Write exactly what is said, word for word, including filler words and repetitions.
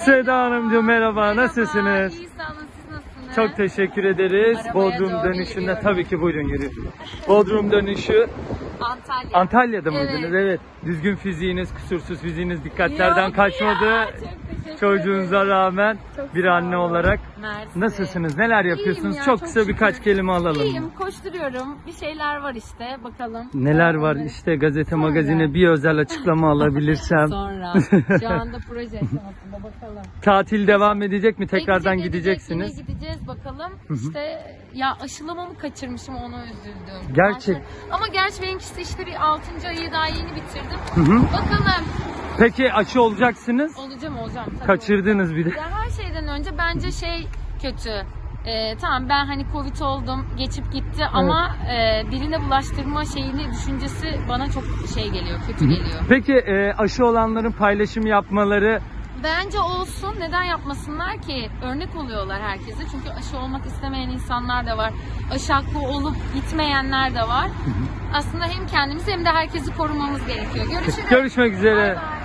Seda Hanımcığım merhaba, Merhaba, nasılsınız? İyi sağ olun, siz nasılsınız? Çok teşekkür ederiz. Arabaya Bodrum doğru dönüşünde gidiyorum. tabii ki buyurun yürüyün. Bodrum dönüşü Antalya. Antalya'da Evet. mıydınız? Evet. Düzgün fiziğiniz, kusursuz fiziğiniz dikkatlerden Yok kaçmadı. ya, çok teşekkür Çocuğunuza ederim. rağmen Çok bir sağ anne olun. olarak Mersi. nasılsınız? Neler yapıyorsunuz? İyiyim ya, çok çok kısa şükür. birkaç kelime alalım. İyiyim, koşturuyorum. Bir şeyler var işte, bakalım. Neler var Onları- işte gazete Sonra. magazine bir özel açıklama alabilirsem. Sonra. Şu anda proje aşamasında, bakalım. Tatil devam edecek mi? Tekrardan Edecek, gideceksiniz. edecek, yine gideceğiz bakalım. İşte ya aşılamamı kaçırmışım, ona üzüldüm. Gerçek. Aslında- Ama gerçi benimkisi işte bir altıncı ayı daha yeni bitirdim. Hı hı. Bakalım. Peki aşı olacaksınız? Olacağım olacağım. Tabii Kaçırdınız bir de. Ya her şeyden önce bence şey kötü. Ee, tamam ben hani Covid oldum, geçip gitti ama e, birine bulaştırma şeyini, düşüncesi bana çok şey geliyor, kötü geliyor. Peki e, aşı olanların paylaşım yapmaları Bence olsun, neden yapmasınlar ki? Örnek oluyorlar herkese, çünkü aşı olmak istemeyen insanlar da var. Aşı hakkı olup gitmeyenler de var. Aslında hem kendimizi hem de herkesi korumamız gerekiyor. Görüşürüz. görüşmek üzere. Bye bye.